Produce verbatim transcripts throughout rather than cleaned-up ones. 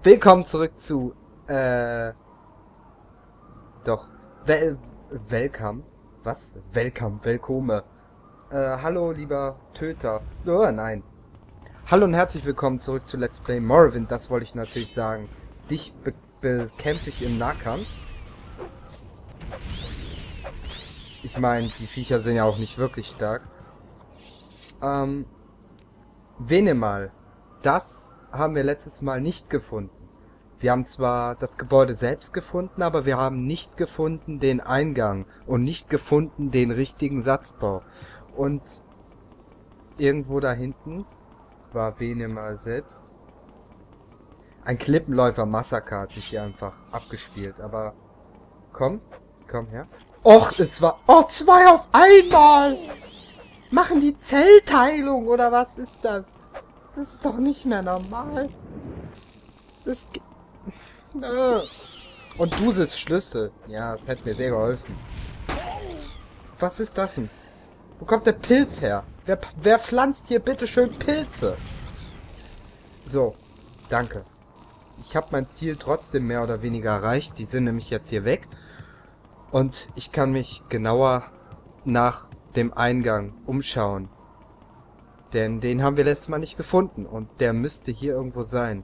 Willkommen zurück zu, äh, doch, Wel Welcome, was? Welcome, Welkome. Äh, hallo, lieber Töter. Oh, nein. Hallo und herzlich willkommen zurück zu Let's Play Morrowind, das wollte ich natürlich sagen. Dich be bekämpfe ich im Nahkampf. Ich meine, die Viecher sind ja auch nicht wirklich stark. Ähm, Venemal. Das haben wir letztes Mal nicht gefunden. Wir haben zwar das Gebäude selbst gefunden, aber wir haben nicht gefunden den Eingang und nicht gefunden den richtigen Satzbau. Und irgendwo da hinten war Venemal selbst. Ein Klippenläufer-Massaker hat sich hier einfach abgespielt, aber komm, komm her. Och, es war... Oh, zwei auf einmal! Machen die Zellteilung, oder was ist das? Das ist doch nicht mehr normal. Das geht... Und du bist Schlüssel. Ja, das hätte mir sehr geholfen. Was ist das denn? Wo kommt der Pilz her? Wer, wer pflanzt hier bitte schön Pilze? So, danke. Ich habe mein Ziel trotzdem mehr oder weniger erreicht. Die sind nämlich jetzt hier weg. Und ich kann mich genauer nach dem Eingang umschauen. Denn den haben wir letztes Mal nicht gefunden. Und der müsste hier irgendwo sein.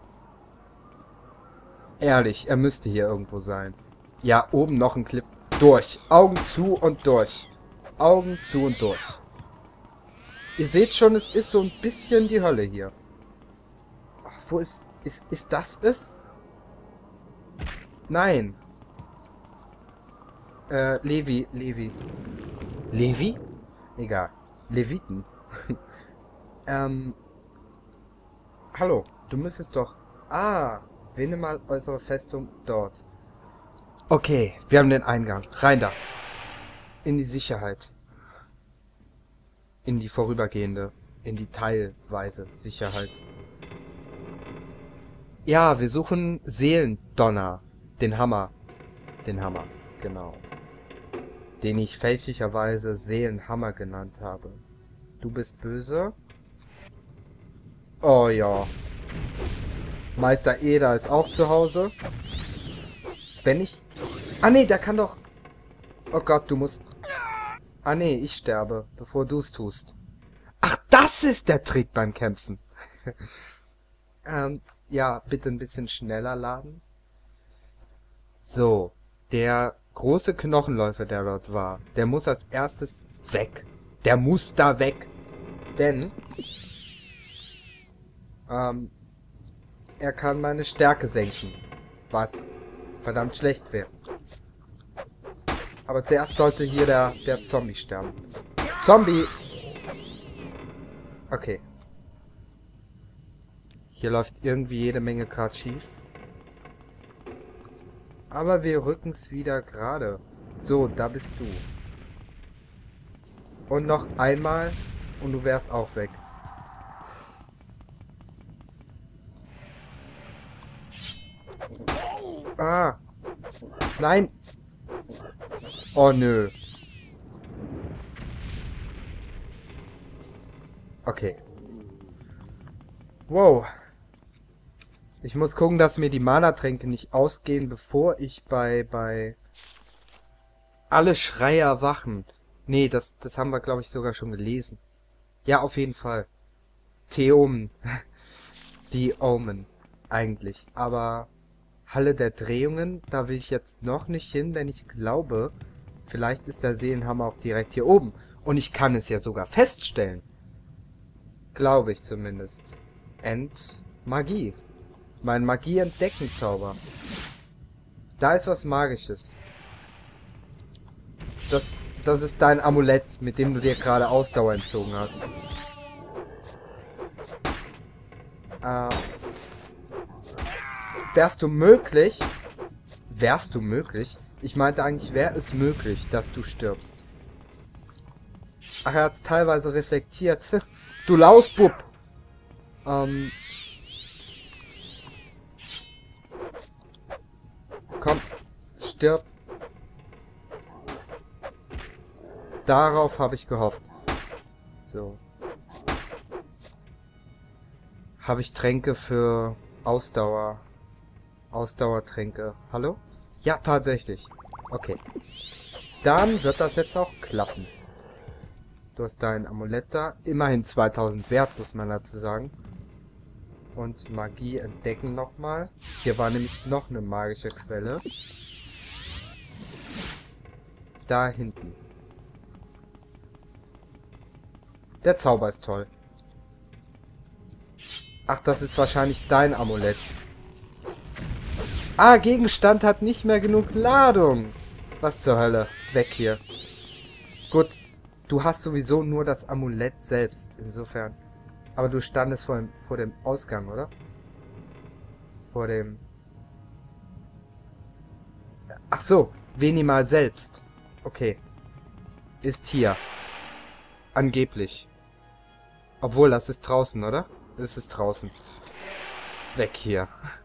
Ehrlich, er müsste hier irgendwo sein. Ja, oben noch ein Clip. Durch. Augen zu und durch. Augen zu und durch. Ihr seht schon, es ist so ein bisschen die Hölle hier. Ach, wo ist... Ist, ist das es? Nein. Äh, Levi, Levi. Levi? Egal. Leviten. ähm. Hallo, du müsstest doch... Ah... Venemal, äußere Festung, dort. Okay, wir haben den Eingang. Rein da. In die Sicherheit. In die vorübergehende, in die teilweise Sicherheit. Ja, wir suchen Seelendonner. Den Hammer. Den Hammer, genau. Den ich fälschlicherweise Seelenhammer genannt habe. Du bist böse? Oh ja. Meister Eder ist auch zu Hause. Wenn ich... Ah nee, der kann doch... Oh Gott, du musst... Ah nee, ich sterbe, bevor du es tust. Ach, das ist der Trick beim Kämpfen. ähm, ja, bitte ein bisschen schneller laden. So, der große Knochenläufer, der dort war, der muss als erstes weg. Der muss da weg. Denn... Ähm... Er kann meine Stärke senken, was verdammt schlecht wäre. Aber zuerst sollte hier der, der Zombie sterben. Zombie! Okay. Hier läuft irgendwie jede Menge gerade schief. Aber wir rücken es wieder gerade. So, da bist du. Und noch einmal und du wärst auch weg. Ah. Nein. Oh, nö. Okay. Wow. Ich muss gucken, dass mir die Mana-Tränke nicht ausgehen, bevor ich bei... bei... Alle Schreier wachen. Nee, das, das haben wir, glaube ich, sogar schon gelesen. Ja, auf jeden Fall. Theomen. Die Omen. Eigentlich. Aber... Halle der Drehungen, da will ich jetzt noch nicht hin, denn ich glaube, vielleicht ist der Seelenhammer auch direkt hier oben. Und ich kann es ja sogar feststellen. Glaube ich zumindest. End Magie. Mein Magie-Entdecken-Zauber. Da ist was Magisches. Das, das ist dein Amulett, mit dem du dir gerade Ausdauer entzogen hast. Äh... Wärst du möglich, wärst du möglich, ich meinte eigentlich, wäre es möglich, dass du stirbst. Ach, er hat es teilweise reflektiert. Du Lausbub! Ähm. Komm, stirb. Darauf habe ich gehofft. So. Habe ich Tränke für Ausdauer Ausdauertränke. Hallo? Ja, tatsächlich. Okay. Dann wird das jetzt auch klappen. Du hast dein Amulett da. Immerhin zweitausend Wert, muss man dazu sagen. Und Magie entdecken nochmal. Hier war nämlich noch eine magische Quelle. Da hinten. Der Zauber ist toll. Ach, das ist wahrscheinlich dein Amulett. Ah, Gegenstand hat nicht mehr genug Ladung. Was zur Hölle? Weg hier. Gut, du hast sowieso nur das Amulett selbst. Insofern. Aber du standest vor dem, vor dem Ausgang, oder? Vor dem... Ach so, Venimal selbst. Okay. Ist hier. Angeblich. Obwohl, das ist draußen, oder? Es ist draußen. Weg hier.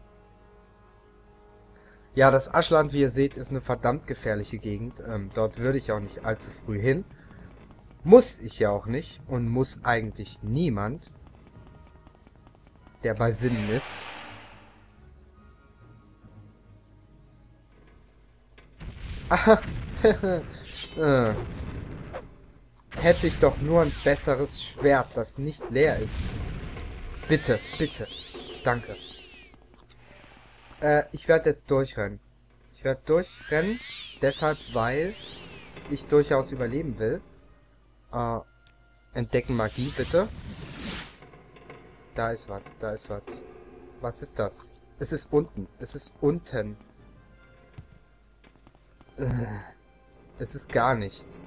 Ja, das Aschland, wie ihr seht, ist eine verdammt gefährliche Gegend. Ähm, dort würde ich auch nicht allzu früh hin. Muss ich ja auch nicht. Und muss eigentlich niemand, der bei Sinnen ist. Ah, äh. Hätte ich doch nur ein besseres Schwert, das nicht leer ist. Bitte, bitte. Danke. Äh, ich werde jetzt durchrennen. Ich werde durchrennen, deshalb, weil ich durchaus überleben will. Äh, entdecken Magie, bitte. Da ist was, da ist was. Was ist das? Es ist unten. Es ist unten. Äh, es ist gar nichts.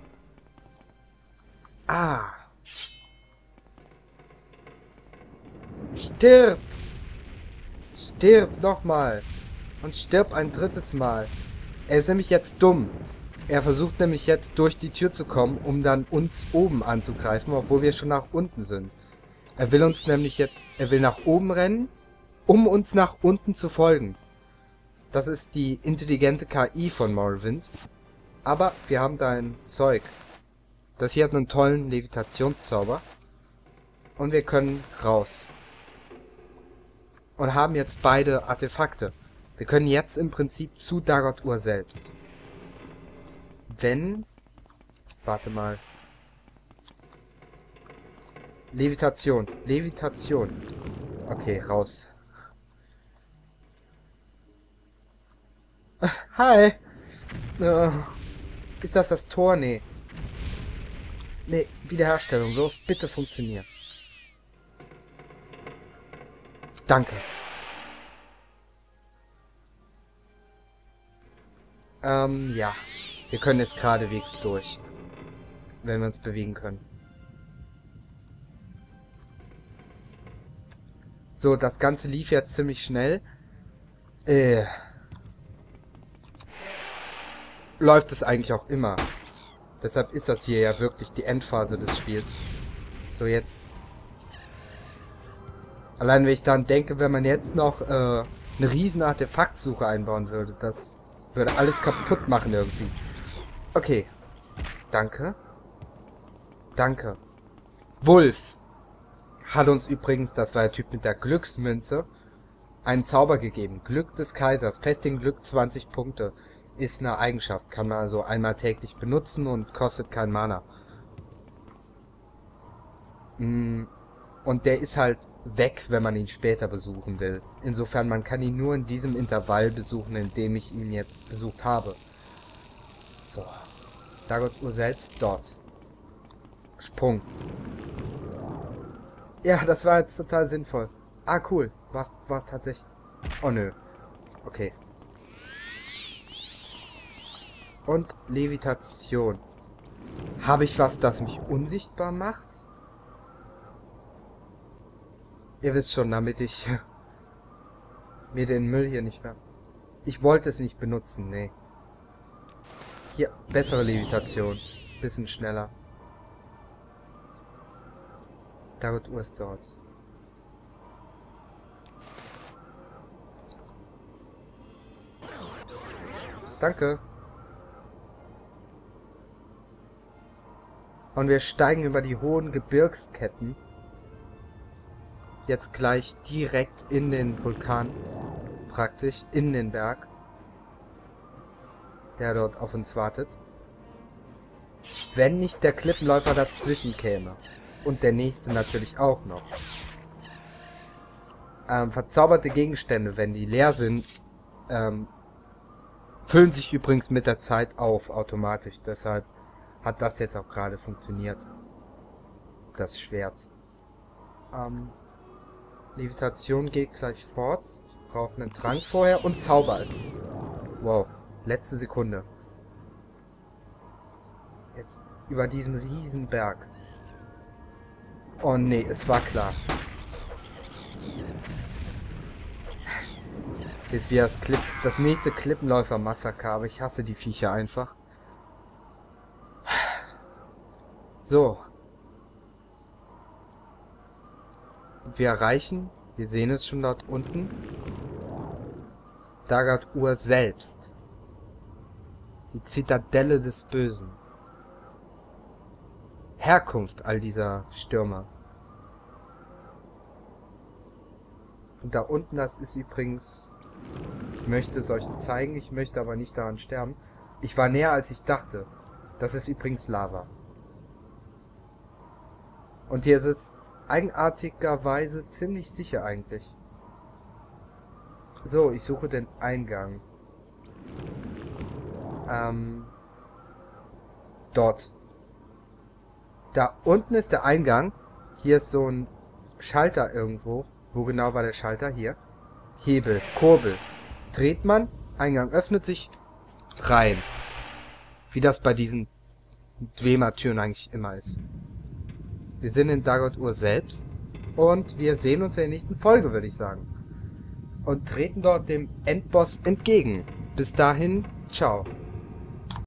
Ah. Stirb! Stirb nochmal! Und stirb ein drittes Mal. Er ist nämlich jetzt dumm. Er versucht nämlich jetzt durch die Tür zu kommen, um dann uns oben anzugreifen, obwohl wir schon nach unten sind. Er will uns nämlich jetzt... Er will nach oben rennen, um uns nach unten zu folgen. Das ist die intelligente K I von Morrowind. Aber wir haben da ein Zeug. Das hier hat einen tollen Levitationszauber. Und wir können raus. Und haben jetzt beide Artefakte. Wir können jetzt im Prinzip zu Dagod-Ur selbst. Wenn... Warte mal. Levitation. Levitation. Okay, raus. Hi. Uh, ist das das Tor? Nee. Nee, Wiederherstellung. Los, bitte funktionieren. Danke. Ähm, ja. Wir können jetzt geradewegs durch. Wenn wir uns bewegen können. So, das Ganze lief jetzt ziemlich schnell. Äh. Läuft es eigentlich auch immer. Deshalb ist das hier ja wirklich die Endphase des Spiels. So, jetzt... Allein wenn ich daran denke, wenn man jetzt noch äh, eine riesen Artefaktsuche einbauen würde, das würde alles kaputt machen irgendwie. Okay. Danke. Danke. Wulf hat uns übrigens, das war der Typ mit der Glücksmünze, einen Zauber gegeben. Glück des Kaisers. Festing Glück zwanzig Punkte. Ist eine Eigenschaft. Kann man also einmal täglich benutzen und kostet kein Mana. Und der ist halt weg, wenn man ihn später besuchen will. Insofern, man kann ihn nur in diesem Intervall besuchen, in dem ich ihn jetzt besucht habe. So. Dagod-Ur selbst dort. Sprung. Ja, das war jetzt total sinnvoll. Ah, cool. War's, war's tatsächlich... Oh, nö. Okay. Und Levitation. Habe ich was, das mich unsichtbar macht? Ihr wisst schon, damit ich mir den Müll hier nicht mehr... Ich wollte es nicht benutzen, nee. Hier, bessere Levitation. Bisschen schneller. Dagod-Ur ist dort. Danke. Und wir steigen über die hohen Gebirgsketten jetzt gleich direkt in den Vulkan. praktisch in den Berg, der dort auf uns wartet. Wenn nicht der Klippenläufer dazwischen käme. Und der nächste natürlich auch noch. Ähm, verzauberte Gegenstände, wenn die leer sind, ähm, füllen sich übrigens mit der Zeit auf, automatisch. Deshalb hat das jetzt auch gerade funktioniert. Das Schwert. Ähm, Levitation geht gleich fort. Ich brauche einen Trank vorher und zauber es. Wow, letzte Sekunde. Jetzt über diesen riesen Berg. Oh nee, es war klar. Jetzt wieder das, Clip, das nächste Klippenläufer-Massaker, aber ich hasse die Viecher einfach. So. Wir erreichen, wir sehen es schon dort unten, Dagad-Ur selbst. Die Zitadelle des Bösen. Herkunft all dieser Stürmer. Und da unten, das ist übrigens... Ich möchte es euch zeigen, ich möchte aber nicht daran sterben. Ich war näher, als ich dachte. Das ist übrigens Lava. Und hier ist es eigenartigerweise ziemlich sicher eigentlich. So, ich suche den Eingang. Ähm... Dort. Da unten ist der Eingang. Hier ist so ein Schalter irgendwo. Wo genau war der Schalter? Hier. Hebel. Kurbel. Dreht man. Eingang öffnet sich. Rein. Wie das bei diesen Dwemer-Türen eigentlich immer ist. Wir sind in Dagad-Ur selbst. Und wir sehen uns in der nächsten Folge, würde ich sagen. Und treten dort dem Endboss entgegen. Bis dahin, ciao.